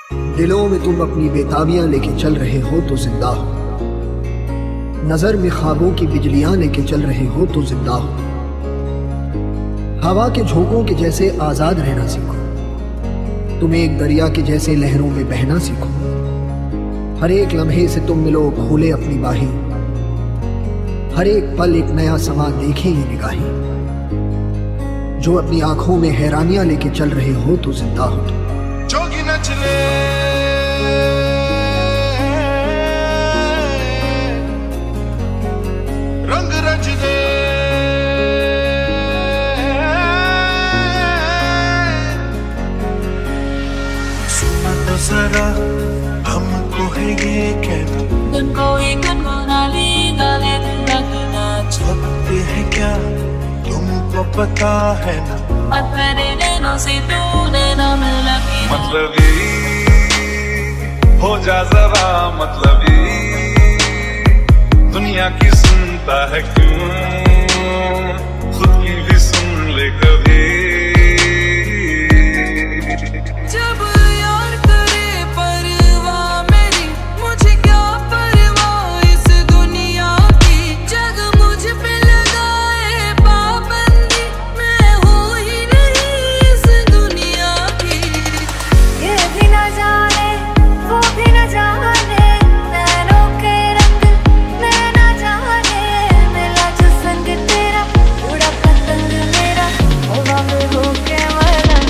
दिलों में तुम अपनी बेताबियां लेके चल रहे हो तो जिंदा हो, नजर में ख्वाबों की बिजलियां लेके चल रहे हो तो जिंदा हो। हवा के झोंकों के जैसे आजाद रहना सीखो, तुम एक दरिया के जैसे लहरों में बहना सीखो। हर एक लम्हे से तुम मिलो खोले अपनी बाहें, हर एक पल एक नया समा देखें ये निगाहें। जो अपनी आंखों में हैरानियां लेके चल रहे हो तो जिंदा हो तुम। जोगी न चले रंग रच दे, सुना तो जरा हमको है ये कहना, छपते है क्या तुमको पता है ना, मतलबी हो जा जरा मतलबी, दुनिया की सुनता है क्यों, खुद की भी सुन ले कभी। जब यार करे परवाह मेरी, मुझे क्या परवाह इस दुनिया की, जग मुझ पे लगाए पाबंदी, मैं हूँ ही नहीं इस दुनिया की। ये भी न जाने वो भी न जाने, नैनों के रंग मैं न जाने, मिला जो संग तेरा उड़ा पतंग मेरा, हवा में होके मरन।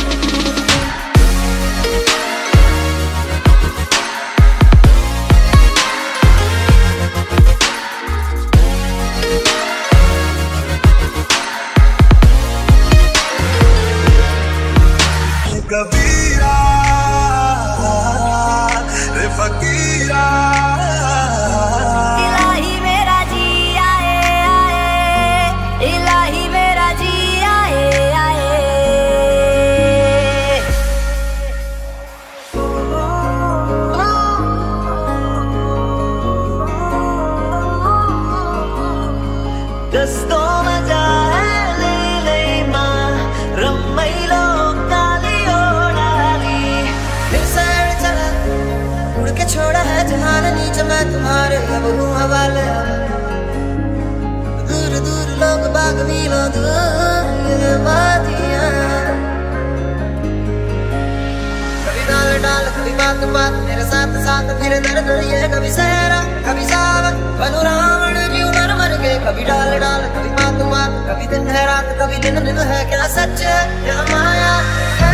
कबीरा रे फकीरा, इलाही मेरा जी आए आए, इलाही मेरा जी आए आए। दस्तों में जाए ले मां रम्मैलो काली ओढ़ाली, फिर सैर चला उड़ के छोड़ा है जहान नीच, मैं तुम्हारे अब हूँ हवाले। दूर दूर लोग बाग मीलों दूर वादियां, कभी डाल डाल कभी बात बात मेरे साथ साथ, फिर दर्द ये कभी सहरा कभी सावन, बनू रावण जीव मर मर के, कभी डाल डाल कभी बात बात, कभी दिन है रात कभी दिन दिन है, क्या सच है क्या माया है।